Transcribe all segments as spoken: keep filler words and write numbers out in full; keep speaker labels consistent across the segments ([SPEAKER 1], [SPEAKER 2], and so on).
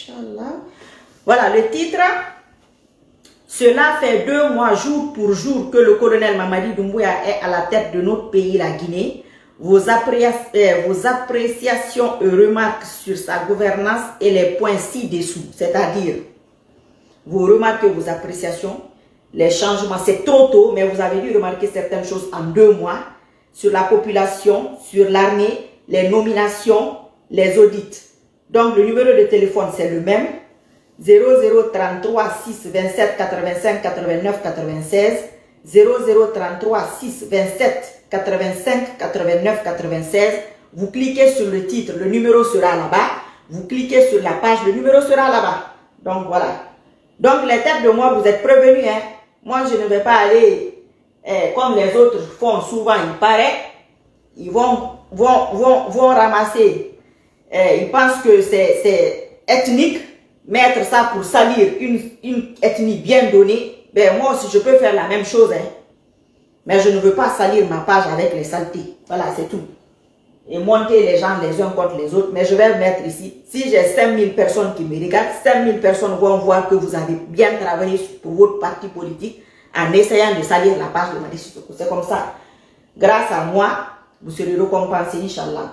[SPEAKER 1] Inch'Allah. Voilà le titre. Cela fait deux mois, jour pour jour, que le colonel Mamadi Doumbouya est à la tête de notre pays, la Guinée. Vos, appréci euh, vos appréciations et remarques sur sa gouvernance et les points ci-dessous, c'est-à-dire vos remarques et vos appréciations, les changements, c'est trop tôt, mais vous avez dû remarquer certaines choses en deux mois, sur la population, sur l'armée, les nominations, les audits. Donc le numéro de téléphone, c'est le même, zéro zéro trente-trois six vingt-sept quatre-vingt-cinq quatre-vingt-neuf quatre-vingt-seize, zéro zéro trente-trois six vingt-sept quatre-vingt-cinq quatre-vingt-neuf quatre-vingt-seize. Vous cliquez sur le titre, le numéro sera là-bas. Vous cliquez sur la page, le numéro sera là-bas. Donc voilà. Donc les têtes de moi, vous êtes prévenus. Hein? Moi, je ne vais pas aller eh, comme les autres font souvent, il paraît. Ils vont, vont, vont, vont ramasser. Eh, ils pensent que c'est ethnique. Mettre ça pour salir une, une ethnie bien donnée. Ben moi aussi, je peux faire la même chose. Hein? Mais je ne veux pas salir ma page avec les saletés. Voilà, c'est tout. Et monter les gens les uns contre les autres. Mais je vais mettre ici. Si j'ai cinq mille personnes qui me regardent, cinq mille personnes vont voir que vous avez bien travaillé pour votre parti politique en essayant de salir la page de Mamadi Sissoko. C'est comme ça. Grâce à moi, vous serez récompensés, Inch'Allah.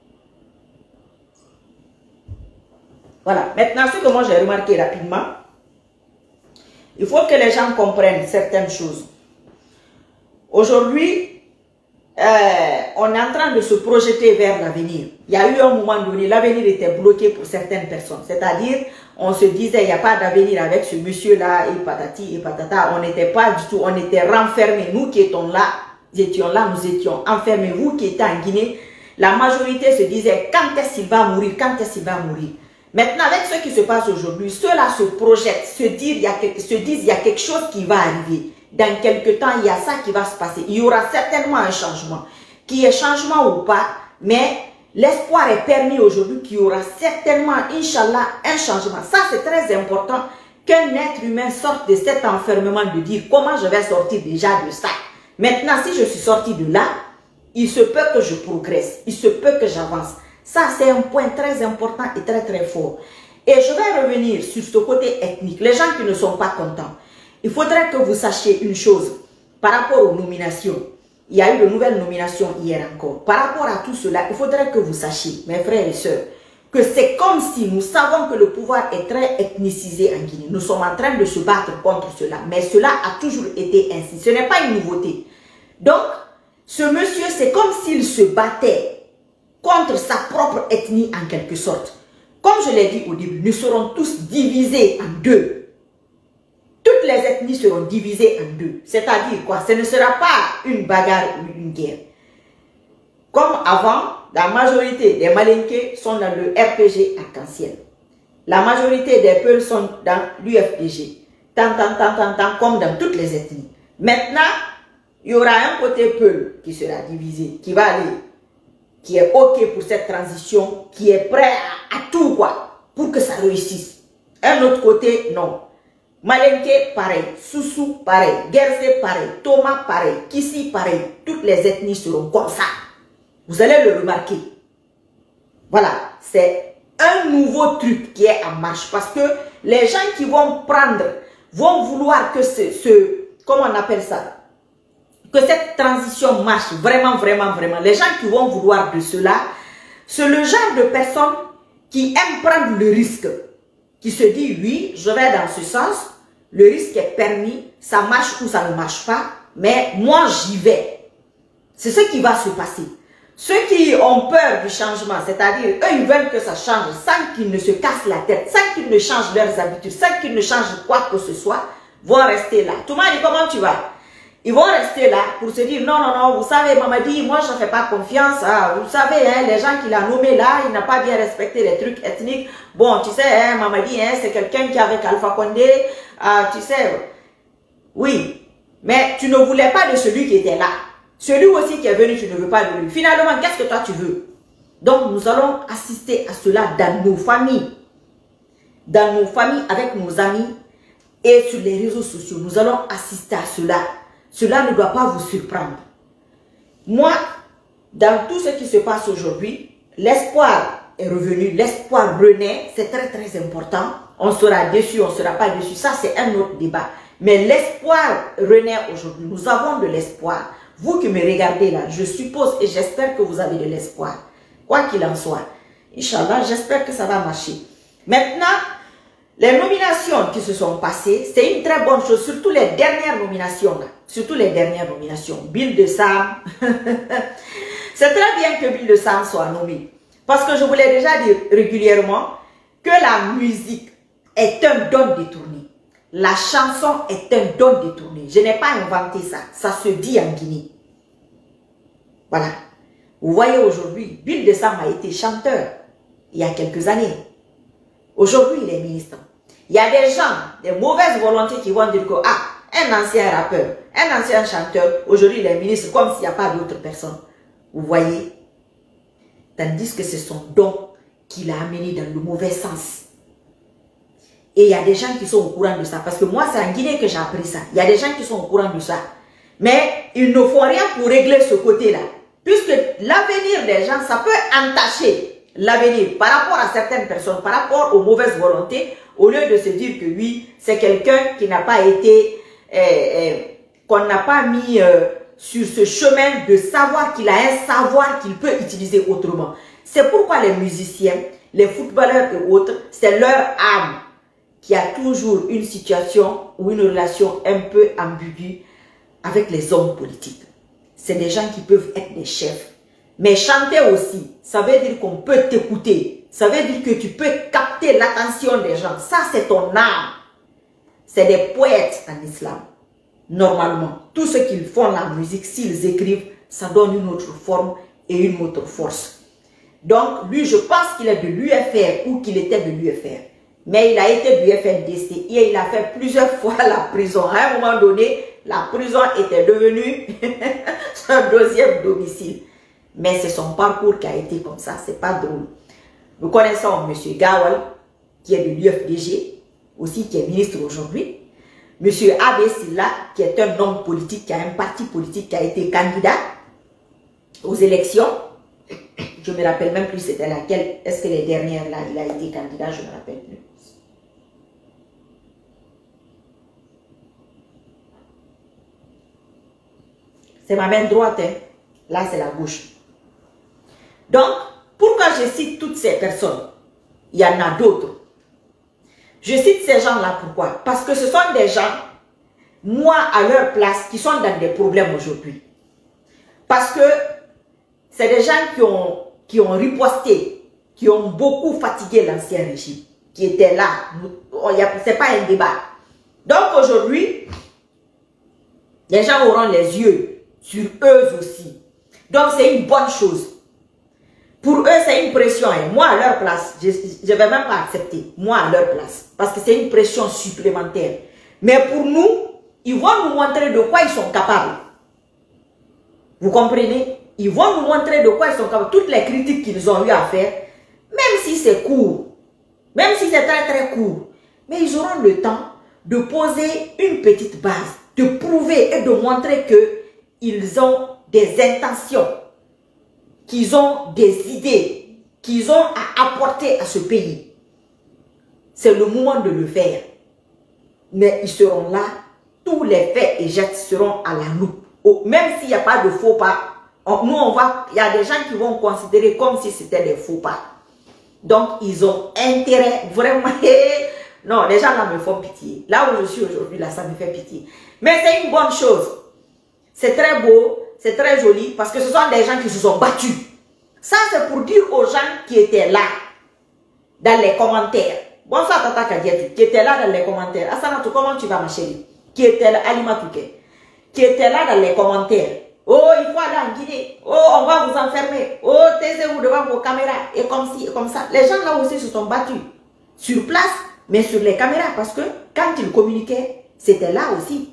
[SPEAKER 1] Voilà. Maintenant, ce que moi j'ai remarqué rapidement, il faut que les gens comprennent certaines choses. Aujourd'hui, euh, on est en train de se projeter vers l'avenir. Il y a eu un moment donné, l'avenir était bloqué pour certaines personnes. C'est-à-dire, on se disait, il n'y a pas d'avenir avec ce monsieur-là, et patati, et patata. On n'était pas du tout, on était renfermés. Nous qui étions là, nous étions là, nous étions enfermés. Vous qui étiez en Guinée, la majorité se disait, quand est-ce qu'il va mourir, quand est-ce qu'il va mourir. Maintenant, avec ce qui se passe aujourd'hui, ceux-là se projettent, se disent, il y a quelque, se disent, il y a quelque chose qui va arriver. Dans quelques temps, il y a ça qui va se passer. Il y aura certainement un changement. Qu'il y ait changement ou pas, mais l'espoir est permis aujourd'hui qu'il y aura certainement, Inch'Allah, un changement. Ça, c'est très important qu'un être humain sorte de cet enfermement de dire comment je vais sortir déjà de ça. Maintenant, si je suis sorti de là, il se peut que je progresse. Il se peut que j'avance. Ça, c'est un point très important et très très fort. Et je vais revenir sur ce côté ethnique. Les gens qui ne sont pas contents. Il faudrait que vous sachiez une chose par rapport aux nominations. Il y a eu de nouvelles nominations hier encore. Par rapport à tout cela, il faudrait que vous sachiez, mes frères et sœurs, que c'est comme si nous savons que le pouvoir est très ethnicisé en Guinée. Nous sommes en train de se battre contre cela. Mais cela a toujours été ainsi. Ce n'est pas une nouveauté. Donc, ce monsieur, c'est comme s'il se battait contre sa propre ethnie en quelque sorte. Comme je l'ai dit au début, nous serons tous divisés en deux. Toutes les ethnies seront divisées en deux. C'est-à-dire quoi? Ce ne sera pas une bagarre ou une guerre. Comme avant, la majorité des Malinké sont dans le R P G arc-en-ciel. La majorité des Peuls sont dans l'U F D G. Tant, tant, tant, tant, tant, comme dans toutes les ethnies. Maintenant, il y aura un côté Peul qui sera divisé, qui va aller, qui est OK pour cette transition, qui est prêt à, à tout, quoi, pour que ça réussisse. Un autre côté, non. Malinké, pareil. Soussou, pareil. Guerze, pareil. Thomas, pareil. Kissi, pareil. Toutes les ethnies seront comme ça. Vous allez le remarquer. Voilà. C'est un nouveau truc qui est en marche. Parce que les gens qui vont prendre, vont vouloir que ce, ce comment on appelle ça, que cette transition marche vraiment, vraiment, vraiment. Les gens qui vont vouloir de cela, c'est le genre de personnes qui aiment prendre le risque. Qui se dit, oui, je vais dans ce sens, le risque est permis, ça marche ou ça ne marche pas, mais moi j'y vais. C'est ce qui va se passer. Ceux qui ont peur du changement, c'est-à-dire, eux ils veulent que ça change sans qu'ils ne se cassent la tête, sans qu'ils ne changent leurs habitudes, sans qu'ils ne changent quoi que ce soit, vont rester là. Tout le monde dit, comment tu vas? Ils vont rester là pour se dire, non, non, non, vous savez, Mamadi, moi je ne fais pas confiance. Hein. Vous savez, hein, les gens qu'il a nommés là, il n'a pas bien respecté les trucs ethniques. Bon, tu sais, hein, Mamadi, hein, c'est quelqu'un qui est avec Alpha Condé. Euh, tu sais, oui, mais tu ne voulais pas de celui qui était là. Celui aussi qui est venu, tu ne veux pas de lui. Finalement, qu'est-ce que toi tu veux? Donc, nous allons assister à cela dans nos familles. Dans nos familles, avec nos amis et sur les réseaux sociaux. Nous allons assister à cela. Cela ne doit pas vous surprendre. Moi, dans tout ce qui se passe aujourd'hui, l'espoir est revenu, l'espoir renaît, c'est très très important. On sera déçu, on ne sera pas déçu, ça c'est un autre débat. Mais l'espoir renaît aujourd'hui, nous avons de l'espoir. Vous qui me regardez là, je suppose et j'espère que vous avez de l'espoir. Quoi qu'il en soit, Inch'Allah, j'espère que ça va marcher. Maintenant, les nominations qui se sont passées, c'est une très bonne chose, surtout les dernières nominations là. Surtout les dernières nominations. Bill de Sam. C'est très bien que Bill de Sam soit nommé. Parce que je vous l'ai déjà dit régulièrement que la musique est un don détourné. La chanson est un don détourné. Je n'ai pas inventé ça. Ça se dit en Guinée. Voilà. Vous voyez aujourd'hui, Bill de Sam a été chanteur il y a quelques années. Aujourd'hui, il est ministre. Il y a des gens, des mauvaises volontés qui vont dire que ah, un ancien rappeur, un ancien chanteur, aujourd'hui il est ministre comme s'il n'y a pas d'autres personnes. Vous voyez? Tandis que c'est son don qui l'a amené dans le mauvais sens. Et il y a des gens qui sont au courant de ça. Parce que moi, c'est en Guinée que j'ai appris ça. Il y a des gens qui sont au courant de ça. Mais ils ne font rien pour régler ce côté-là. Puisque l'avenir des gens, ça peut entacher l'avenir par rapport à certaines personnes, par rapport aux mauvaises volontés, au lieu de se dire que oui, c'est quelqu'un qui n'a pas été, euh, euh, qu'on n'a pas mis euh, sur ce chemin de savoir qu'il a un savoir qu'il peut utiliser autrement. C'est pourquoi les musiciens, les footballeurs et autres, c'est leur âme qui a toujours une situation ou une relation un peu ambiguë avec les hommes politiques. C'est des gens qui peuvent être des chefs. Mais chanter aussi, ça veut dire qu'on peut t'écouter. Ça veut dire que tu peux capter l'attention des gens. Ça, c'est ton âme. C'est des poètes en islam. Normalement, tout ce qu'ils font la musique, s'ils écrivent, ça donne une autre forme et une autre force. Donc, lui, je pense qu'il est de l'U F R ou qu'il était de l'U F R. Mais il a été du F N D C et il a fait plusieurs fois la prison. À un moment donné, la prison était devenue son deuxième domicile. Mais c'est son parcours qui a été comme ça, c'est pas drôle. Nous connaissons M. Gawal, qui est de l'U F D G, aussi qui est ministre aujourd'hui. M. Abbé Silla, qui est un homme politique, qui a un parti politique, qui a été candidat aux élections. Je ne me rappelle même plus c'était laquelle. Est-ce que les dernières là, il a été candidat, je ne me rappelle plus. C'est ma main droite, hein. Là c'est la gauche. Donc, pourquoi je cite toutes ces personnes? Il y en a d'autres. Je cite ces gens-là pourquoi? Parce que ce sont des gens, moi à leur place, qui sont dans des problèmes aujourd'hui. Parce que c'est des gens qui ont, qui ont riposté, qui ont beaucoup fatigué l'ancien régime, qui étaient là. Ce n'est pas un débat. Donc aujourd'hui, les gens auront les yeux sur eux aussi. Donc c'est une bonne chose. Pour eux, c'est une pression. Et moi, à leur place, je ne vais même pas accepter. Moi, à leur place. Parce que c'est une pression supplémentaire. Mais pour nous, ils vont nous montrer de quoi ils sont capables. Vous comprenez? Ils vont nous montrer de quoi ils sont capables. Toutes les critiques qu'ils ont eu à faire, même si c'est court, même si c'est très très court, mais ils auront le temps de poser une petite base, de prouver et de montrer qu'ils ont des intentions, qu'ils ont des idées, qu'ils ont à apporter à ce pays. C'est le moment de le faire. Mais ils seront là, tous les faits et gestes seront à la loupe. Même s'il n'y a pas de faux pas, on, nous on va, il y a des gens qui vont considérer comme si c'était des faux pas. Donc ils ont intérêt vraiment. Non, les gens là me font pitié. Là où je suis aujourd'hui, là, ça me fait pitié. Mais c'est une bonne chose. C'est très beau. C'est très joli parce que ce sont des gens qui se sont battus. Ça, c'est pour dire aux gens qui étaient là, dans les commentaires. Bonsoir Tata Kadiatou, qui était là dans les commentaires. Assanatou, comment tu vas ma chérie? Qui était là, Alima Touké, qui était là dans les commentaires. Oh, il faut aller en Guinée. Oh, on va vous enfermer. Oh, taisez-vous devant vos caméras. Et comme ci, et comme ça. Les gens là aussi se sont battus. Sur place, mais sur les caméras. Parce que quand ils communiquaient, c'était là aussi.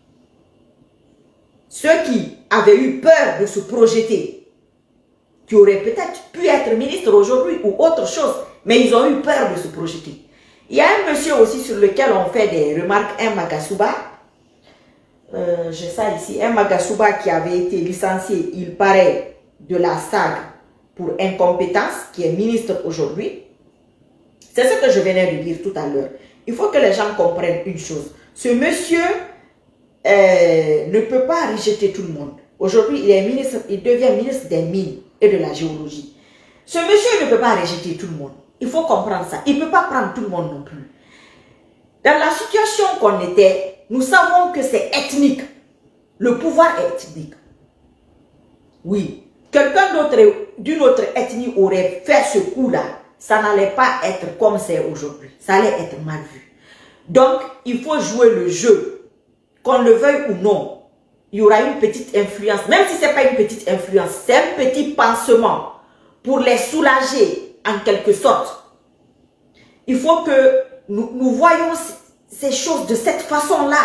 [SPEAKER 1] Ceux qui avaient eu peur de se projeter, qui auraient peut-être pu être ministre aujourd'hui ou autre chose, mais ils ont eu peur de se projeter. Il y a un monsieur aussi sur lequel on fait des remarques, un Magasuba. Euh, J'ai ça ici, un Magasuba qui avait été licencié, il paraît, de la S A G pour incompétence, qui est ministre aujourd'hui. C'est ce que je venais de dire tout à l'heure. Il faut que les gens comprennent une chose. Ce monsieur euh, ne peut pas rejeter tout le monde. Aujourd'hui, il est ministre, il devient ministre des mines et de la géologie. Ce monsieur ne peut pas rejeter tout le monde. Il faut comprendre ça. Il ne peut pas prendre tout le monde non plus. Dans la situation qu'on était, nous savons que c'est ethnique. Le pouvoir est ethnique. Oui. Quelqu'un d'autre, d'une autre ethnie aurait fait ce coup-là. Ça n'allait pas être comme c'est aujourd'hui. Ça allait être mal vu. Donc, il faut jouer le jeu. Qu'on le veuille ou non, il y aura une petite influence. Même si ce n'est pas une petite influence, c'est un petit pansement pour les soulager en quelque sorte. Il faut que nous, nous voyons ces choses de cette façon-là.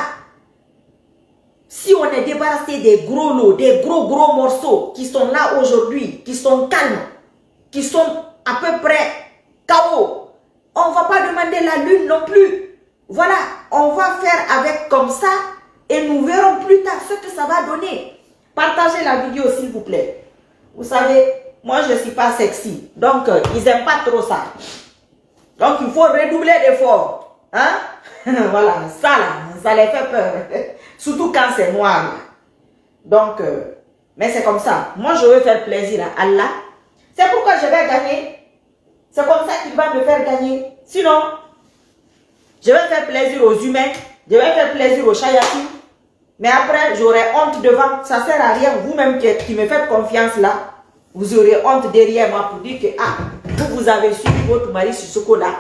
[SPEAKER 1] Si on est débarrassé des gros lots, des gros gros morceaux qui sont là aujourd'hui, qui sont calmes, qui sont à peu près K O, on ne va pas demander la lune non plus. Voilà, on va faire avec comme ça et nous verrons plus tard ce que ça va donner. Partagez la vidéo s'il vous plaît. Vous savez, moi je ne suis pas sexy, donc euh, ils n'aiment pas trop ça. Donc il faut redoubler d'efforts. Hein? Voilà, ça là, ça les fait peur. Surtout quand c'est noir. Là. Donc, euh, mais c'est comme ça. Moi je veux faire plaisir à Allah. C'est pourquoi je vais gagner. C'est comme ça qu'il va me faire gagner. Sinon, je vais faire plaisir aux humains. Je vais faire plaisir aux chayatines. Mais après, j'aurai honte devant. Ça ne sert à rien. Vous-même qui, qui me faites confiance là, vous aurez honte derrière moi pour dire que ah, vous, vous avez suivi votre mari sur ce coup-là.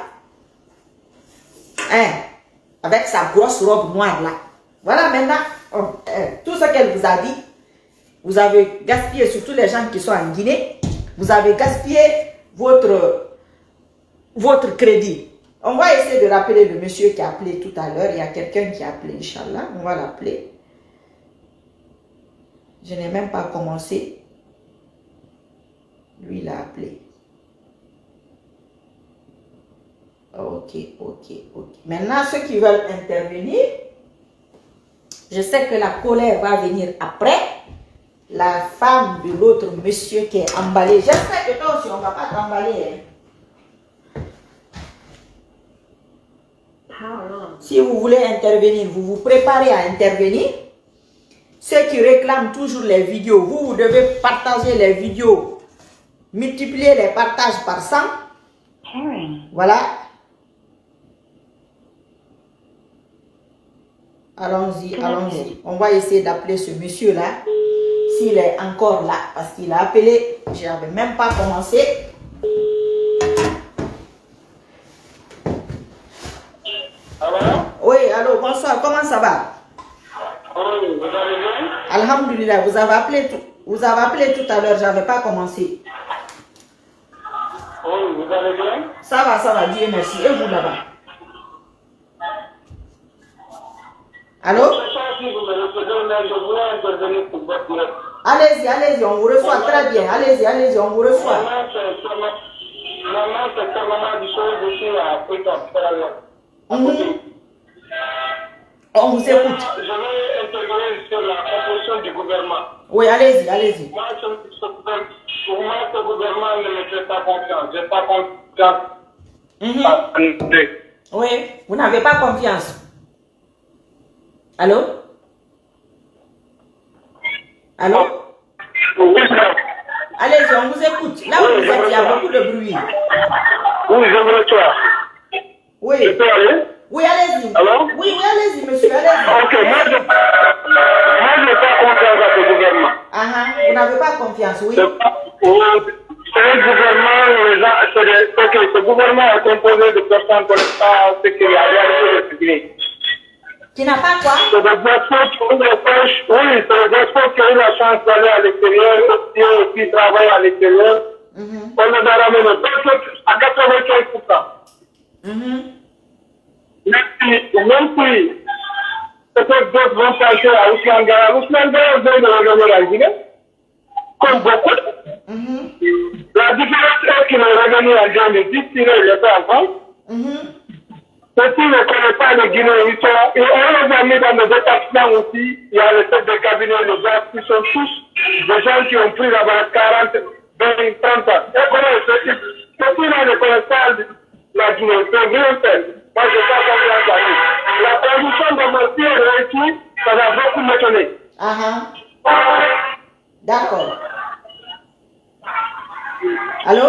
[SPEAKER 1] Hein? Avec sa grosse robe noire là. Voilà maintenant, oh, hein, tout ce qu'elle vous a dit, vous avez gaspillé, surtout les gens qui sont en Guinée, vous avez gaspillé votre, votre crédit. On va essayer de rappeler le monsieur qui a appelé tout à l'heure. Il y a quelqu'un qui a appelé, Inch'Allah. On va l'appeler. Je n'ai même pas commencé. Lui, il a appelé. Ok, ok, ok. Maintenant, ceux qui veulent intervenir, je sais que la colère va venir après. La femme de l'autre monsieur qui est emballée. J'espère que toi aussi, on ne va pas t'emballer. Si vous voulez intervenir, vous vous préparez à intervenir. Ceux qui réclament toujours les vidéos, vous, vous devez partager les vidéos. Multiplier les partages par cent. Voilà. Allons-y, allons-y. On va essayer d'appeler ce monsieur-là. S'il est encore là, parce qu'il a appelé. Je n'avais même pas commencé.
[SPEAKER 2] Allô?
[SPEAKER 1] Oui, allô, bonsoir. Comment ça va?
[SPEAKER 2] Oui, vous allez bien?
[SPEAKER 1] Alhamdulillah, vous avez appelé tout, vous avez appelé tout à l'heure, je n'avais pas commencé.
[SPEAKER 2] Oui, vous allez bien?
[SPEAKER 1] Ça va, ça va, Dieu merci. Et vous là-bas? Allô?
[SPEAKER 2] Je sais pas si vous me recevez, mais je voulais intervenir pour votre direct.
[SPEAKER 1] Allez-y, allez-y, on vous reçoit très bien. Allez-y, allez-y, on vous reçoit.
[SPEAKER 2] Maman, c'est tellement de choses aussi à Afrique.
[SPEAKER 1] Mmh. On vous écoute.
[SPEAKER 2] Je vais intervenir sur la composition du gouvernement.
[SPEAKER 1] Oui, allez-y, allez-y.
[SPEAKER 2] Moi, pour moi, ce gouvernement ne me fait pas confiance. Je n'ai pas confiance.
[SPEAKER 1] Mmh. Oui, vous n'avez pas confiance. Allô? Allô?
[SPEAKER 2] Oui, ça.
[SPEAKER 1] Allez-y, on vous écoute. Là où
[SPEAKER 2] Oui,
[SPEAKER 1] vous êtes, il y a beaucoup de bruit.
[SPEAKER 2] Oui, je vous reçois.
[SPEAKER 1] Oui.
[SPEAKER 2] Je peux aller?
[SPEAKER 1] Oui, allez-y.
[SPEAKER 2] Allô?
[SPEAKER 1] Oui, oui, allez-y, monsieur, allez-y.
[SPEAKER 2] Ok, moi, je n'ai pas confiance à ce gouvernement.
[SPEAKER 1] Ah, ah, vous n'avez pas confiance, oui.
[SPEAKER 2] C'est un gouvernement, les gens, c'est des- c'est que ce gouvernement est composé de personnes qui ne connaissent pas ce qu'il y a réalité de Guinée.
[SPEAKER 1] Qui n'a pas quoi?
[SPEAKER 2] C'est des experts qui ont eu la chance, oui, c'est des experts qui ont eu la chance d'aller à l'extérieur, et qui travaillent à l'extérieur.
[SPEAKER 1] Mhm.
[SPEAKER 2] On les a ramenés à quatre-vingt-quinze pour cent.
[SPEAKER 1] Mhm.
[SPEAKER 2] Même si, même si, peut-être d'autres vont penser à Ousmane Gaya. Ousmane Gaya vient de revenir la Guinée, comme beaucoup.
[SPEAKER 1] Mhm.
[SPEAKER 2] La différence est qu'il est revenu en deux mille dix, sinon il était avant.
[SPEAKER 1] Mhm.
[SPEAKER 2] Ceux qui ne connaissent pas les Guinéens, ils sont, et on les a mis dans le département aussi. Il y a les têtes de cabinet, les gars qui sont tous des gens qui ont pris là-bas quarante, vingt, trente ans. vraiment, si elle réussit, ça va beaucoup m'étonner.
[SPEAKER 1] Ah ah. D'accord. Allô?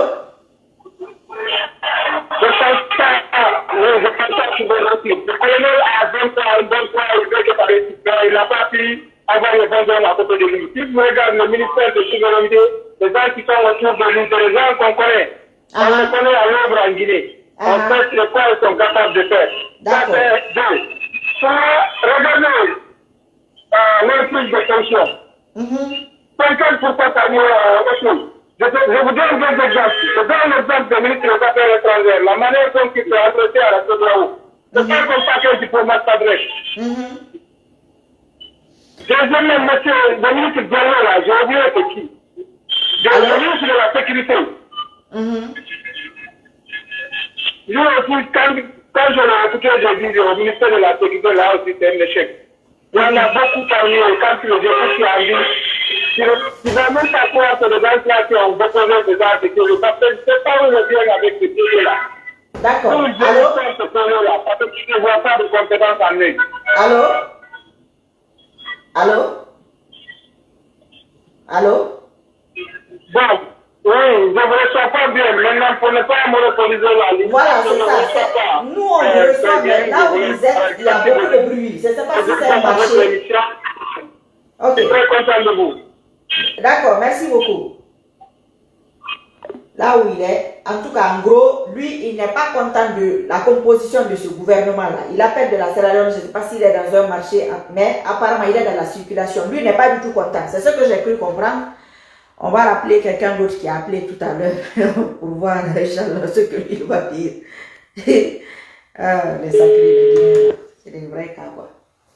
[SPEAKER 2] Je pense pas, oui, je pense pas qu'il va réussir. Le colonel a vingt ans, vingt ans, il veut que ça réussisse. Il n'a pas pu avoir les vingt ans à côté de lui. Si vous regardez le ministère de souveraineté, les gens qui sont autour de lui, c'est les gens qu'on connaît. On
[SPEAKER 1] Ah.
[SPEAKER 2] les connaît à l'ombre en Guinée.
[SPEAKER 1] Ah.
[SPEAKER 2] On sait ce quoi ils sont capables de faire. Ça,
[SPEAKER 1] D'accord.
[SPEAKER 2] c'est deux. Ça, regardez euh, l'intrigue de sanction.
[SPEAKER 1] Mhm.
[SPEAKER 2] cinquante pour cent à nous, euh, aussi. Je, te- je vous donne deux exemples. Je donne l'exemple du ministre des Affaires étrangères. La manière dont il s'est adressé à la C E D E A O. C'est pas comme ça qu'un diplomate s'adresse.
[SPEAKER 1] Mhm.
[SPEAKER 2] Deuxièmement, monsieur le ministre Diallo, là, j'ai oublié c'est qui. Le
[SPEAKER 1] Alors?
[SPEAKER 2] ministre de la Sécurité.
[SPEAKER 1] Mhm.
[SPEAKER 2] Lui aussi, quand, quand je l'ai écouté, j'ai dit au ministère de la Sécurité, là aussi, c'est un échec. Il y en a beaucoup parmi eux, quand tu le écoutes, tu as dit, tu ne vas même pas croire que les gens là qui ont déposé des armes sécurité, parce que je ne sais pas où je viens avec ce sujet-là.
[SPEAKER 1] D'accord.
[SPEAKER 2] Où je
[SPEAKER 1] Allô?
[SPEAKER 2] viens ce sujet-là, parce que tu ne vois pas de compétences en eux.
[SPEAKER 1] Allô? Allô? Allô?
[SPEAKER 2] Bon, oui, je ne le reçois pas bien. Maintenant, pour ne pas monopoliser la ligne.
[SPEAKER 1] Voilà,
[SPEAKER 2] je
[SPEAKER 1] c'est
[SPEAKER 2] ne
[SPEAKER 1] ça.
[SPEAKER 2] reçois
[SPEAKER 1] c'est-
[SPEAKER 2] pas.
[SPEAKER 1] Nous, on
[SPEAKER 2] Euh,
[SPEAKER 1] le reçoit,
[SPEAKER 2] très bien,
[SPEAKER 1] mais là où
[SPEAKER 2] je
[SPEAKER 1] vous êtes, il y a
[SPEAKER 2] voulais-
[SPEAKER 1] beaucoup de bruit. Je ne sais pas si
[SPEAKER 2] Je
[SPEAKER 1] c'est un
[SPEAKER 2] suis avec
[SPEAKER 1] marché.
[SPEAKER 2] l'émission.
[SPEAKER 1] Ok.
[SPEAKER 2] Je suis très content de vous.
[SPEAKER 1] D'accord, merci beaucoup. Là où il est, en tout cas, en gros, lui, il n'est pas content de la composition de ce gouvernement-là. Il appelle de la Sierra Leone, je ne sais pas s'il est dans un marché, mais apparemment, il est dans la circulation. Lui, il n'est pas du tout content. C'est ce que j'ai cru comprendre. On va rappeler quelqu'un d'autre qui a appelé tout à l'heure pour voir, Inch'Allah, ce que lui va dire. Ah, les sacrés, les dieux, c'est des vrais cas, quoi.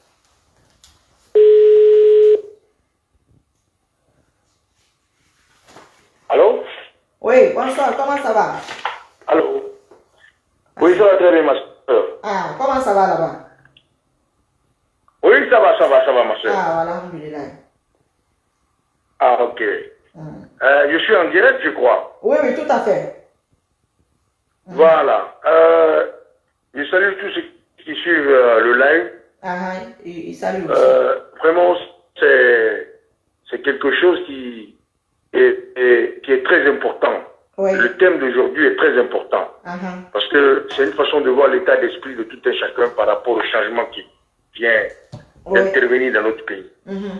[SPEAKER 2] Allô?
[SPEAKER 1] Oui, bonsoir, comment ça va?
[SPEAKER 2] Allô? Oui, ça va très bien, ma soeur.
[SPEAKER 1] Ah, comment ça va là-bas?
[SPEAKER 2] Oui, ça va, ça va, ça va, ma soeur.
[SPEAKER 1] Ah, alhamdulillah.
[SPEAKER 2] Ah, ok.
[SPEAKER 1] Hmm.
[SPEAKER 2] Euh, je suis en direct, je crois.
[SPEAKER 1] Oui, oui, tout à fait.
[SPEAKER 2] Voilà. Euh, je salue tous ceux qui suivent euh, le live.
[SPEAKER 1] Ah, ah, il, il salue aussi.
[SPEAKER 2] Euh, vraiment, c'est c'est quelque chose qui est, est- qui est très important.
[SPEAKER 1] Oui.
[SPEAKER 2] Le thème d'aujourd'hui est très important.
[SPEAKER 1] Ah, ah.
[SPEAKER 2] Parce que c'est une façon de voir l'état d'esprit de tout un chacun par rapport au changement qui vient
[SPEAKER 1] Oui.
[SPEAKER 2] d'intervenir dans notre pays.
[SPEAKER 1] Mhm.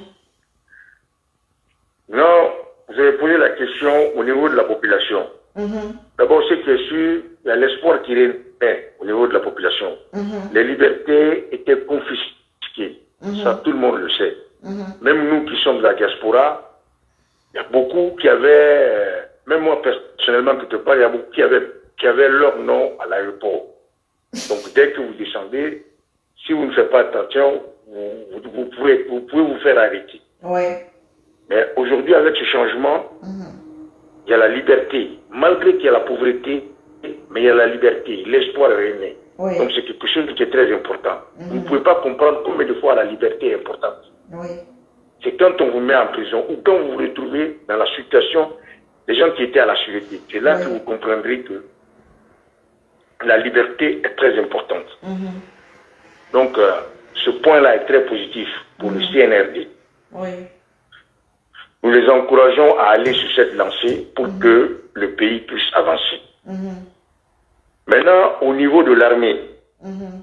[SPEAKER 2] Non, vous avez posé la question au niveau de la population.
[SPEAKER 1] Mhm.
[SPEAKER 2] D'abord, ce qui est sûr, il y a l'espoir qui renaît au niveau de la population.
[SPEAKER 1] Mhm.
[SPEAKER 2] Les libertés étaient confisquées.
[SPEAKER 1] Mhm.
[SPEAKER 2] Ça, tout le monde le sait.
[SPEAKER 1] Mhm.
[SPEAKER 2] Même nous qui sommes de la diaspora, il y a beaucoup qui avaient, euh, même moi personnellement, quelque part, il y a beaucoup qui avaient, qui avaient leur nom à l'aéroport. Donc, dès que vous descendez, si vous ne faites pas attention, vous, vous, vous pouvez, vous pouvez vous faire arrêter.
[SPEAKER 1] Oui.
[SPEAKER 2] Mais aujourd'hui, avec ce changement,
[SPEAKER 1] Mhm.
[SPEAKER 2] il y a la liberté. Malgré qu'il y a la pauvreté, mais il y a la liberté. L'espoir règne.
[SPEAKER 1] Oui.
[SPEAKER 2] Donc, c'est quelque chose qui est très important.
[SPEAKER 1] Mhm.
[SPEAKER 2] Vous ne pouvez pas comprendre combien de fois la liberté est importante.
[SPEAKER 1] Oui.
[SPEAKER 2] C'est quand on vous met en prison ou quand vous vous retrouvez dans la situation des gens qui étaient à la sûreté. C'est là
[SPEAKER 1] Oui.
[SPEAKER 2] que vous comprendrez que la liberté est très importante.
[SPEAKER 1] Mhm.
[SPEAKER 2] Donc, euh, ce point-là est très positif pour le C N R D.
[SPEAKER 1] Oui.
[SPEAKER 2] Nous les encourageons à aller sur cette lancée pour que le pays puisse avancer.
[SPEAKER 1] Mhm.
[SPEAKER 2] Maintenant, au niveau de l'armée,
[SPEAKER 1] Mhm.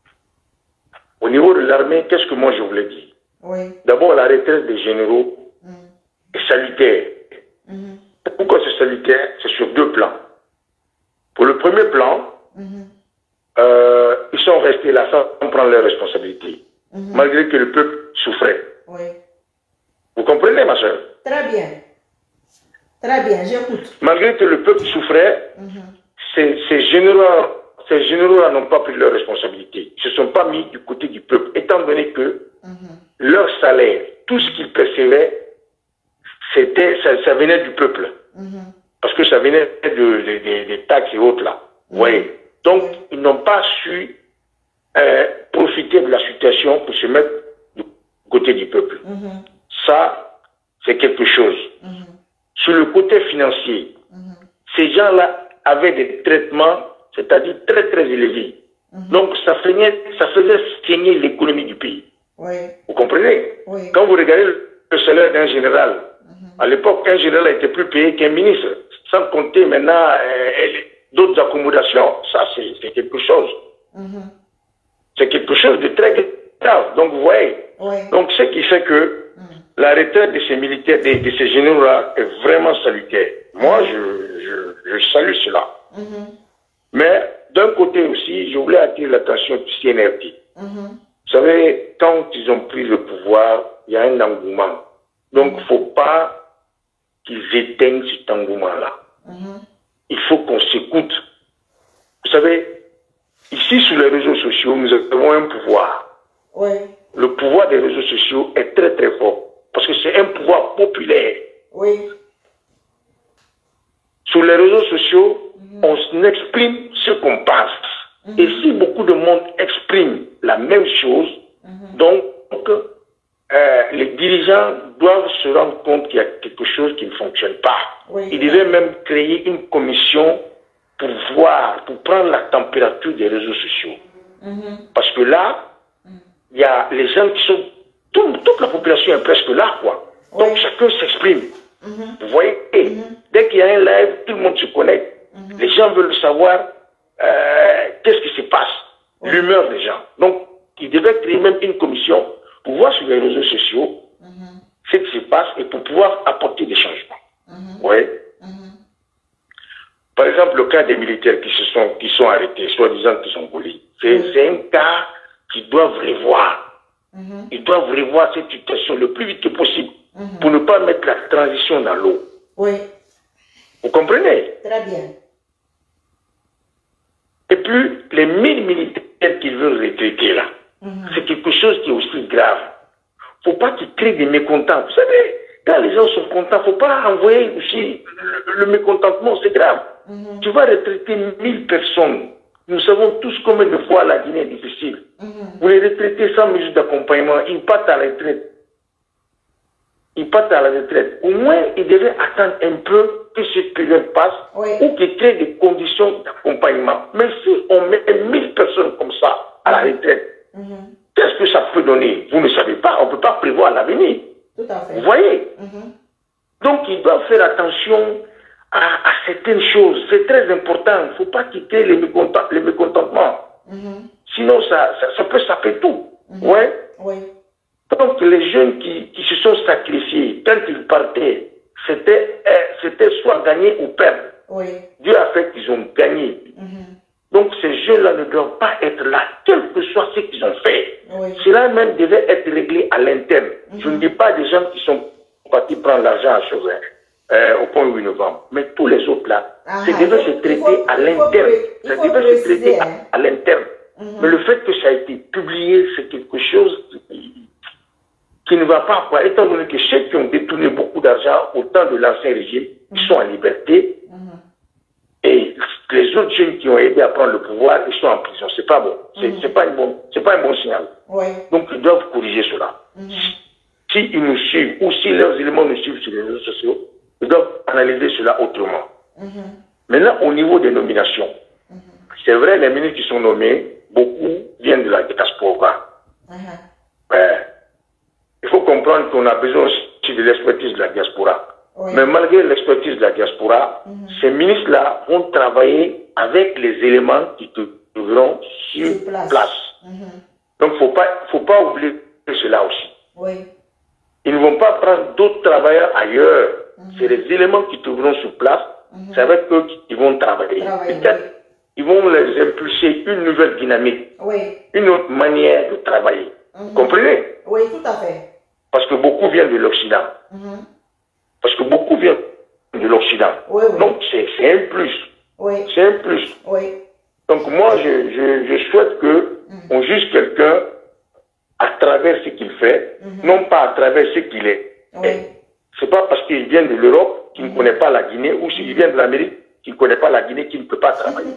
[SPEAKER 2] au niveau de l'armée, qu'est-ce que moi je voulais dire?
[SPEAKER 1] Oui.
[SPEAKER 2] D'abord, la retraite des généraux
[SPEAKER 1] Mhm.
[SPEAKER 2] est salutaire.
[SPEAKER 1] Mhm.
[SPEAKER 2] Pourquoi c'est salutaire? C'est sur deux plans. Pour le premier plan,
[SPEAKER 1] Mhm.
[SPEAKER 2] euh, ils sont restés là sans prendre leurs responsabilités,
[SPEAKER 1] Mhm.
[SPEAKER 2] malgré que le peuple souffrait.
[SPEAKER 1] Oui.
[SPEAKER 2] Vous comprenez, ma soeur?
[SPEAKER 1] Très bien. Très bien, j'écoute.
[SPEAKER 2] Malgré que le peuple souffrait,
[SPEAKER 1] Mhm.
[SPEAKER 2] ces, ces généraux, ces généraux-là n'ont pas pris leurs responsabilités. Ils ne se sont pas mis du côté du peuple, étant donné que
[SPEAKER 1] Mhm.
[SPEAKER 2] leur salaire, tout ce qu'ils percevaient, c'était, ça, ça venait du peuple.
[SPEAKER 1] Mhm.
[SPEAKER 2] Parce que ça venait de, de- de- des taxes et autres là. Vous voyez. Donc, ils n'ont pas su euh, profiter de la situation pour se mettre du côté du peuple.
[SPEAKER 1] Mhm.
[SPEAKER 2] Ça, c'est quelque chose.
[SPEAKER 1] Mhm.
[SPEAKER 2] Sur le côté financier,
[SPEAKER 1] Mhm.
[SPEAKER 2] ces gens-là avaient des traitements, c'est-à-dire très très élevés. Mm-hmm. Donc, ça faisait, ça faisait saigner l'économie du pays.
[SPEAKER 1] Oui.
[SPEAKER 2] Vous comprenez?
[SPEAKER 1] Oui.
[SPEAKER 2] Quand vous regardez le salaire d'un général, mm-hmm. à l'époque, un général était plus payé qu'un ministre, sans compter maintenant euh, d'autres accommodations. Ça, c'est quelque chose. Mm-hmm. C'est quelque chose de très grave. Donc, vous voyez. Oui. Donc, ce qui fait que mm. la retraite de ces militaires, de, de ces généraux-là, est vraiment salutaire. Mm-hmm. Moi, je, je, je salue cela. Mm-hmm. Mais, d'un côté aussi, je voulais attirer l'attention du C N R T. Mm-hmm. Vous savez, quand ils ont pris le pouvoir, il y a un engouement. Donc, il ne faut pas qu'ils éteignent cet engouement-là. Mm-hmm. Il faut qu'on s'écoute. Vous savez, ici, sur les réseaux sociaux, nous avons un pouvoir. Oui. Le pouvoir des réseaux sociaux est très très fort. Parce que c'est un pouvoir populaire. Oui. Sur les réseaux sociaux, mm-hmm. on exprime ce qu'on pense. Mm-hmm. Et si beaucoup de monde exprime la même chose, mm-hmm. donc euh, les dirigeants doivent se rendre compte qu'il y a quelque chose qui ne fonctionne pas. Oui. Ils devaient même créer une commission pour voir, pour prendre la température des réseaux sociaux. Mm-hmm. Parce que là, il y a les gens qui sont... Tout, toute la population est presque là, quoi. Oui. Donc chacun s'exprime. Mm-hmm. Vous voyez, mm-hmm. dès qu'il y a un live, tout le monde se connecte. Mm-hmm. Les gens veulent savoir euh, qu'est-ce qui se passe, oui. l'humeur des gens. Donc, ils devaient créer même une commission pour voir sur les réseaux sociaux mm-hmm. ce qui se passe et pour pouvoir apporter des changements. Mm-hmm. Vous voyez. Mm-hmm. Par exemple, le cas des militaires qui se sont, qui sont arrêtés, soi-disant qui sont volés, c'est mm-hmm. un cas qu'ils doivent revoir. Mm-hmm. Ils doivent revoir cette situation le plus vite que possible mm-hmm. pour ne pas mettre la transition dans l'eau. Oui. Vous comprenez?
[SPEAKER 1] Très bien.
[SPEAKER 2] Et puis, les mille militaires qu'ils veulent retraiter là, mm-hmm. c'est quelque chose qui est aussi grave. Il ne faut pas qu'ils créent des mécontents. Vous savez, quand les gens sont contents, il ne faut pas envoyer aussi le, le mécontentement, c'est grave. Mm-hmm. Tu vas retraiter mille personnes. Nous savons tous combien de fois la Guinée est difficile. Mm-hmm. Vous les retraitez sans mesure d'accompagnement, ils partent à la retraite. Ils partent à la retraite. Au moins, ils devaient attendre un peu que cette période passe oui. ou qu'ils créent des conditions d'accompagnement. Mais si on met mille personnes comme ça à la retraite, mm-hmm. qu'est-ce que ça peut donner? Vous ne savez pas, on ne peut pas prévoir l'avenir.
[SPEAKER 1] Tout à fait.
[SPEAKER 2] Vous voyez? Mm-hmm. Donc, ils doivent faire attention à, à certaines choses. C'est très important. Il ne faut pas qu'ils créent les, mécontent les mécontentements. Mm-hmm. Sinon, ça, ça, ça peut saper tout. Mm-hmm. Ouais? Oui. Donc, les jeunes qui, qui se sont sacrifiés, quand ils partaient, c'était euh, soit gagner ou perdre. Oui. Dieu a fait qu'ils ont gagné. Mm-hmm. Donc, ces jeunes-là ne doivent pas être là, quel que soit ce qu'ils ont fait. Oui. Cela même devait être réglé à l'interne. Mm-hmm. Je ne dis pas des gens qui sont partis prendre l'argent à chose, euh, au point huit novembre. Mais tous les autres là, ah, ça devait se traiter faut, à l'interne. Ça devait se traiter hein. à, à l'interne. Mm-hmm. Mais le fait que ça a été publié, c'est quelque chose qui, qui ne va pas, quoi, étant donné que ceux qui ont détourné beaucoup d'argent au temps de l'ancien régime, mm-hmm. ils sont en liberté. Mm-hmm. Et les autres jeunes qui ont aidé à prendre le pouvoir, ils sont en prison. C'est pas bon. C'est mm-hmm. pas, bon, pas un bon signal. Ouais. Donc, ils doivent corriger cela. Mm-hmm. S'ils si nous suivent ou si leurs éléments nous suivent sur les réseaux sociaux, ils doivent analyser cela autrement. Mm-hmm. Maintenant, au niveau des nominations, mm-hmm. c'est vrai, les ministres qui sont nommés, beaucoup viennent de la diaspora. Mm-hmm. euh, il faut comprendre qu'on a besoin aussi de l'expertise de la diaspora. Oui. Mais malgré l'expertise de la diaspora, mm-hmm. ces ministres-là vont travailler avec les éléments qui te trouveront sur place. place. Mm-hmm. Donc, il ne faut pas, faut pas oublier cela aussi. Oui. Ils ne vont pas prendre d'autres travailleurs ailleurs. Mm-hmm. C'est les éléments qui trouveront sur place. Mm-hmm. C'est avec eux qu'ils vont travailler. travailler Peut-être oui. ils vont les impulser une nouvelle dynamique, oui. une autre manière de travailler. Mm-hmm. Vous comprenez?
[SPEAKER 1] Oui, tout à fait.
[SPEAKER 2] Parce que beaucoup viennent de l'Occident. Mm-hmm. Parce que beaucoup viennent de l'Occident. Oui, oui. Donc, c'est un plus. Oui. C'est un plus. Oui. Donc, moi, je, je, je souhaite que mm-hmm. on juge quelqu'un à travers ce qu'il fait, mm-hmm. non pas à travers ce qu'il est. Oui. C'est pas parce qu'il vient de l'Europe qu'il mm-hmm. ne connaît pas la Guinée, ou s'il vient de l'Amérique qu'il ne connaît pas la Guinée, qu'il ne peut pas travailler.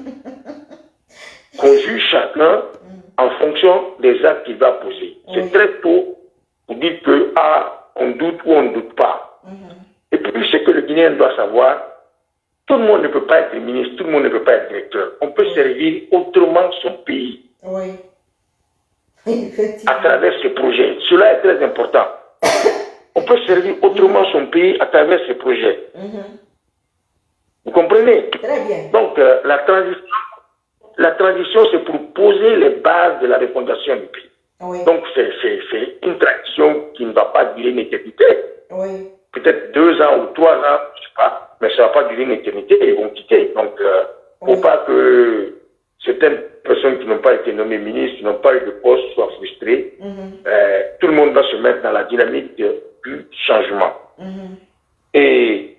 [SPEAKER 2] Qu'on juge chacun mm-hmm. en fonction des actes qu'il va poser. Oui. C'est très tôt pour dire que, ah, on doute ou on ne doute pas. Mm-hmm. Et puis, ce que le Guinéen doit savoir, tout le monde ne peut pas être ministre, tout le monde ne peut pas être directeur. On peut mm-hmm. servir autrement son pays.
[SPEAKER 1] Oui. Effectivement.
[SPEAKER 2] À travers ces projets. Cela est très important. On peut servir autrement son pays à travers ces projets. Mm-hmm. Vous comprenez?
[SPEAKER 1] Très bien.
[SPEAKER 2] Donc, euh, la transition, la transition, c'est pour poser les bases de la refondation du pays.
[SPEAKER 1] Oui.
[SPEAKER 2] Donc, c'est une transition qui ne va pas durer une éternité.
[SPEAKER 1] Oui.
[SPEAKER 2] Peut-être deux ans ou trois ans, je ne sais pas, mais ça ne va pas durer une éternité, ils vont quitter. Donc, il euh, ne faut oui. pas que certaines personnes qui n'ont pas été nommées ministres, qui n'ont pas eu de poste, soient frustrées. Mm-hmm. euh, tout le monde va se mettre dans la dynamique de, du changement. Mm-hmm. Et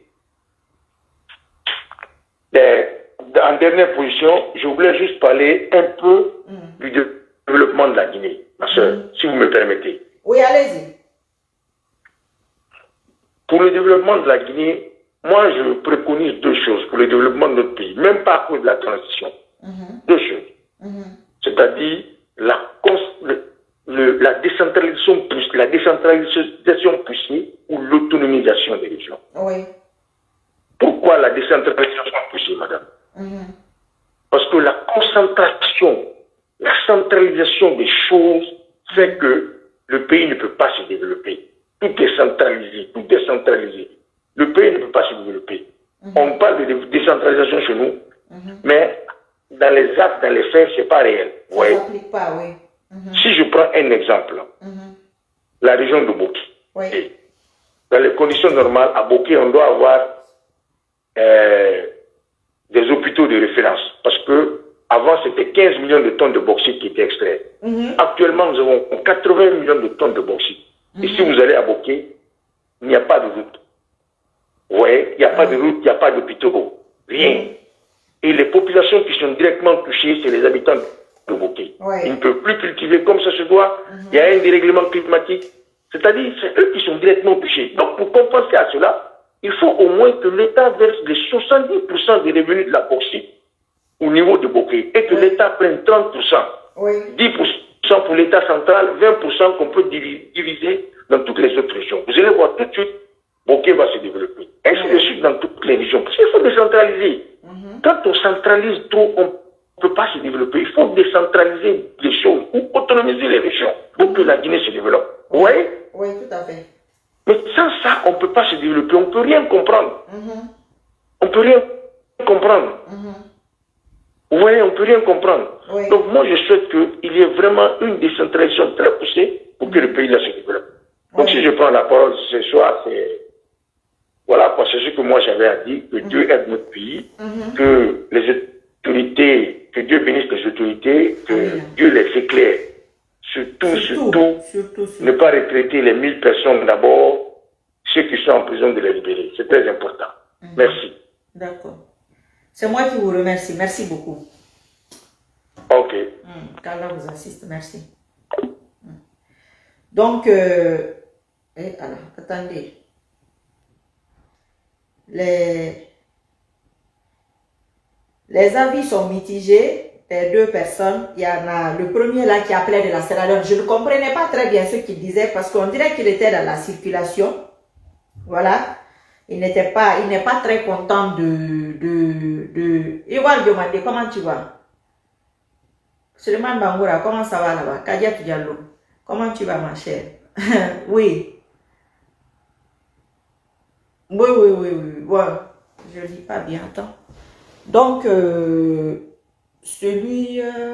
[SPEAKER 2] euh, en dernière position, je voulais juste parler un peu mm-hmm. du développement de la Guinée, ma soeur, mm-hmm. si vous me permettez.
[SPEAKER 1] Oui, allez-y.
[SPEAKER 2] Pour le développement de la Guinée, moi, je préconise deux choses pour le développement de notre pays, même pas à cause de la transition. Mm-hmm. Deux choses. Mm-hmm. C'est-à-dire la, le, le, la, décentralisation, la décentralisation poussée ou l'autonomisation des régions.
[SPEAKER 1] Oui.
[SPEAKER 2] Pourquoi la décentralisation poussée, madame? Mm-hmm. Parce que la concentration, la centralisation des choses fait que le pays ne peut pas se développer. Tout est centralisé, tout est centralisé. Le pays ne peut pas se développer. Mm-hmm. On parle de décentralisation chez nous, mm-hmm. mais dans les actes, dans les faits, ce n'est pas réel.
[SPEAKER 1] Ça ne s'applique pas, oui. Mm-hmm.
[SPEAKER 2] Si je prends un exemple, mm-hmm. la région de Boké.
[SPEAKER 1] Oui.
[SPEAKER 2] Dans les conditions normales, à Boké, on doit avoir euh, des hôpitaux de référence. Parce que avant, c'était quinze millions de tonnes de bauxite qui étaient extraites. Mm-hmm. Actuellement, nous avons quatre-vingts millions de tonnes de bauxite. Mm-hmm. Et si vous allez à Boké, il n'y a pas de route. Vous voyez, il n'y a pas de route, il n'y a pas d'hôpitaux. Rien. Mm-hmm. Et les populations qui sont directement touchées, c'est les habitants de Boké. Ouais. Ils ne peuvent plus cultiver comme ça se doit. Mm-hmm. Il y a un dérèglement climatique. C'est-à-dire, c'est eux qui sont directement touchés. Donc, pour compenser à cela, il faut au moins que l'État verse les soixante-dix pour cent des revenus de la bauxite au niveau de Boké et que ouais. l'État prenne trente pour cent. Ouais. dix pour cent pour l'État central, vingt pour cent qu'on peut diviser dans toutes les autres régions. Vous allez voir tout de suite, Boké va se développer. Ainsi ouais. de suite dans toutes les régions. Parce qu'il faut décentraliser. Mm-hmm. Quand on centralise trop, on ne peut pas se développer. Il faut décentraliser les choses ou autonomiser les régions pour que la Guinée se développe. Vous voyez?
[SPEAKER 1] Oui, tout à fait.
[SPEAKER 2] Mais sans ça, on ne peut pas se développer. On ne peut rien comprendre. Mm-hmm. On ne peut rien comprendre. Mm-hmm. Vous voyez, on ne peut rien comprendre. Oui. Donc moi, je souhaite qu'il y ait vraiment une décentralisation très poussée pour mm-hmm. que le pays-là se développe. Donc oui. si je prends la parole ce soir, c'est... Voilà, c'est ce que moi j'avais à dire, que mm-hmm. Dieu aide notre pays, mm-hmm. que les autorités, que Dieu bénisse les autorités, que oui. Dieu les éclaire. Surtout, surtout, surtout, surtout, ne pas retraiter les mille personnes d'abord, ceux qui sont en prison de les libérer. C'est très important. Mm-hmm. Merci.
[SPEAKER 1] D'accord. C'est moi qui vous remercie. Merci beaucoup.
[SPEAKER 2] Ok.
[SPEAKER 1] Mm. Qu'Allah vous assiste. Merci. Mm. Donc, euh, eh, alors, attendez. Les, les avis sont mitigés. Les deux personnes, il y en a le premier là qui appelait de la Sierra Leone. Je ne comprenais pas très bien ce qu'il disait parce qu'on dirait qu'il était dans la circulation. Voilà. Il n'était pas, il n'est pas très content de, de, de, Iwan demandé comment tu vas? Suleiman Bangoura, comment ça va là-bas? Kadia Diallo, comment tu vas ma chère? Oui. Oui, oui, oui, oui. Ouais. Je ne lis pas bien, attends. Donc, euh, celui, euh,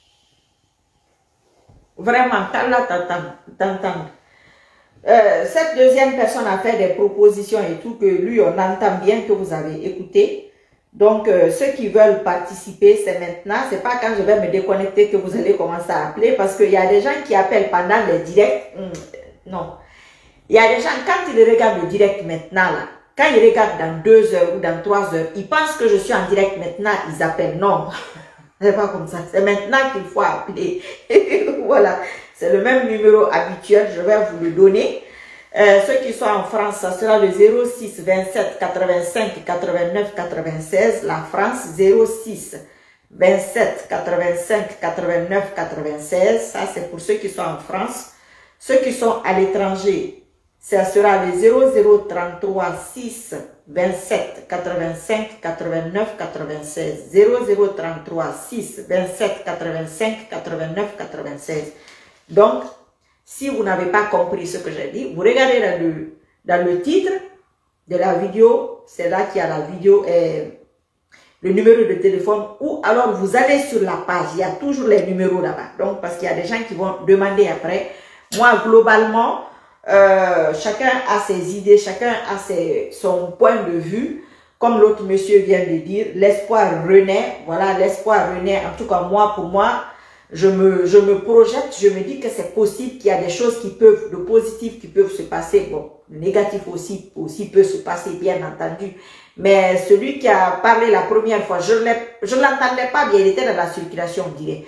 [SPEAKER 1] vraiment, qu'Allah t'entende. Euh, cette deuxième personne a fait des propositions et tout, que lui, on entend bien que vous avez écouté. Donc, euh, ceux qui veulent participer, c'est maintenant. C'est pas quand je vais me déconnecter que vous allez commencer à appeler, parce qu'il y a des gens qui appellent pendant les directs. Hum, non. Il y a des gens, quand ils regardent le direct maintenant, là, quand ils regardent dans deux heures ou dans trois heures, ils pensent que je suis en direct maintenant, ils appellent. Non, c'est pas comme ça. C'est maintenant qu'il faut appeler. Voilà. C'est le même numéro habituel, je vais vous le donner. Euh, ceux qui sont en France, ça sera le zéro six vingt-sept quatre-vingt-cinq quatre-vingt-neuf quatre-vingt-seize. La France, zéro six vingt-sept quatre-vingt-cinq quatre-vingt-neuf quatre-vingt-seize. Ça, c'est pour ceux qui sont en France. Ceux qui sont à l'étranger, ça sera le zéro zéro trente-trois six vingt-sept quatre-vingt-cinq quatre-vingt-neuf quatre-vingt-seize. zéro zéro trente-trois six vingt-sept quatre-vingt-cinq quatre-vingt-neuf quatre-vingt-seize. Donc, si vous n'avez pas compris ce que j'ai dit, vous regardez dans le, dans le titre de la vidéo, c'est là qu'il y a la vidéo et le numéro de téléphone, ou alors vous allez sur la page, il y a toujours les numéros là-bas. Donc, parce qu'il y a des gens qui vont demander après. Moi, globalement, euh, chacun a ses idées, chacun a ses, son point de vue. Comme l'autre monsieur vient de dire, l'espoir renaît. Voilà, l'espoir renaît. En tout cas, moi, pour moi, je me, je me projette, je me dis que c'est possible, qu'il y a des choses qui peuvent, de positif qui peuvent se passer. Bon, le négatif aussi, aussi peut se passer, bien entendu. Mais celui qui a parlé la première fois, je ne l'entendais pas bien, il était dans la circulation, on dirait.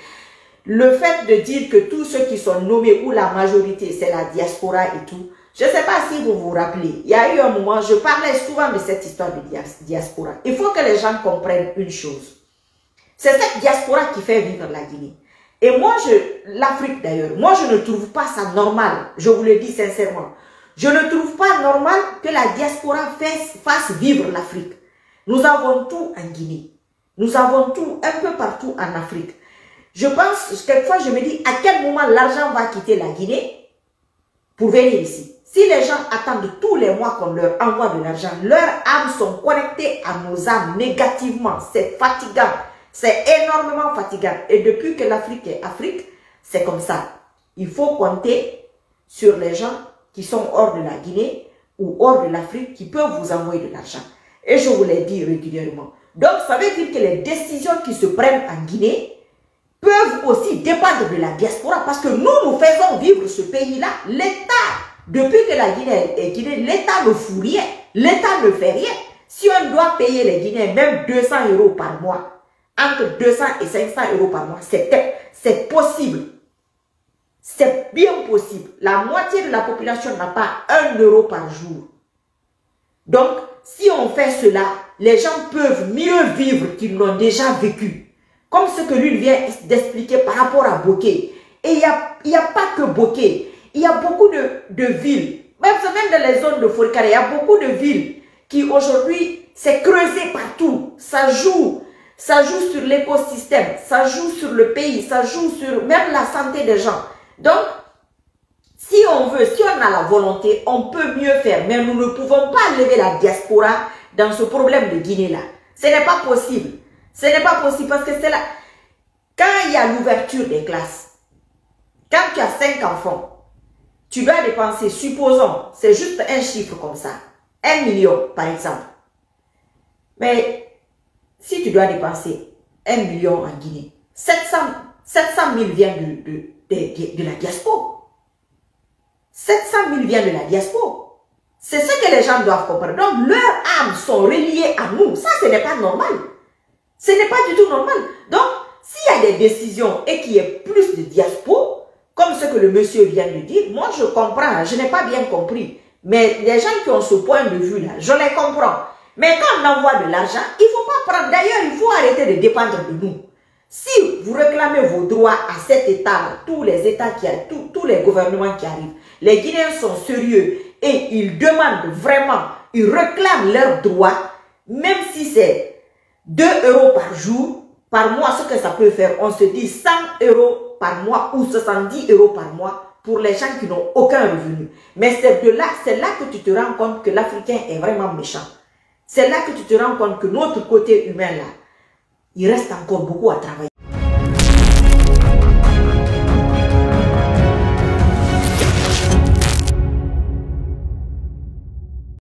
[SPEAKER 1] Le fait de dire que tous ceux qui sont nommés, ou la majorité, c'est la diaspora et tout, je ne sais pas si vous vous rappelez, il y a eu un moment, je parlais souvent de cette histoire de diaspora. Il faut que les gens comprennent une chose. C'est cette diaspora qui fait vivre la Guinée. Et moi, je, l'Afrique d'ailleurs, moi je ne trouve pas ça normal, je vous le dis sincèrement. Je ne trouve pas normal que la diaspora fasse, fasse vivre l'Afrique. Nous avons tout en Guinée. Nous avons tout un peu partout en Afrique. Je pense, quelquefois je me dis, à quel moment l'argent va quitter la Guinée pour venir ici. Si les gens attendent tous les mois qu'on leur envoie de l'argent, leurs âmes sont connectées à nos âmes négativement. C'est fatigant. C'est énormément fatigant. Et depuis que l'Afrique est Afrique, c'est comme ça. Il faut compter sur les gens qui sont hors de la Guinée ou hors de l'Afrique qui peuvent vous envoyer de l'argent. Et je vous l'ai dit régulièrement. Donc, ça veut dire que les décisions qui se prennent en Guinée peuvent aussi dépendre de la diaspora parce que nous, nous faisons vivre ce pays-là. L'État, depuis que la Guinée est Guinée, l'État ne fout rien. L'État ne fait rien. Si on doit payer les Guinéens même deux cents euros par mois, entre deux cents et cinq cents euros par mois, c'est possible. C'est bien possible. La moitié de la population n'a pas un euro par jour. Donc, si on fait cela, les gens peuvent mieux vivre qu'ils l'ont déjà vécu. Comme ce que lui vient d'expliquer par rapport à Boké. Et il n'y a, y a pas que Boké. Il y a beaucoup de, de villes, même dans les zones de Forikara, il y a beaucoup de villes qui aujourd'hui, c'est creusé partout. Ça joue. Ça joue sur l'écosystème. Ça joue sur le pays. Ça joue sur même la santé des gens. Donc, si on veut, si on a la volonté, on peut mieux faire. Mais nous ne pouvons pas lever la diaspora dans ce problème de Guinée-là. Ce n'est pas possible. Ce n'est pas possible parce que c'est là. Quand il y a l'ouverture des classes, quand tu as cinq enfants, tu dois dépenser, supposons, c'est juste un chiffre comme ça, un million par exemple. Mais si tu dois dépenser un million en Guinée, sept cent mille viennent de, de, de, de, de la diaspora. sept cent mille viennent de la diaspora. C'est ce que les gens doivent comprendre. Donc, leurs âmes sont reliées à nous. Ça, ce n'est pas normal. Ce n'est pas du tout normal. Donc, s'il y a des décisions et qu'il y ait plus de diaspora, comme ce que le monsieur vient de dire, moi je comprends, je n'ai pas bien compris. Mais les gens qui ont ce point de vue-là, je les comprends. Mais quand on envoie de l'argent, il ne faut pas prendre. D'ailleurs, il faut arrêter de dépendre de nous. Si vous réclamez vos droits à cet État, tous les États qui arrivent, tous, tous les gouvernements qui arrivent, les Guinéens sont sérieux et ils demandent vraiment, ils réclament leurs droits, même si c'est deux euros par jour, par mois, ce que ça peut faire, on se dit cent euros par mois ou soixante-dix euros par mois pour les gens qui n'ont aucun revenu. Mais c'est de là, c'est là que tu te rends compte que l'Africain est vraiment méchant. C'est là que tu te rends compte que notre côté humain là, il reste encore beaucoup à travailler.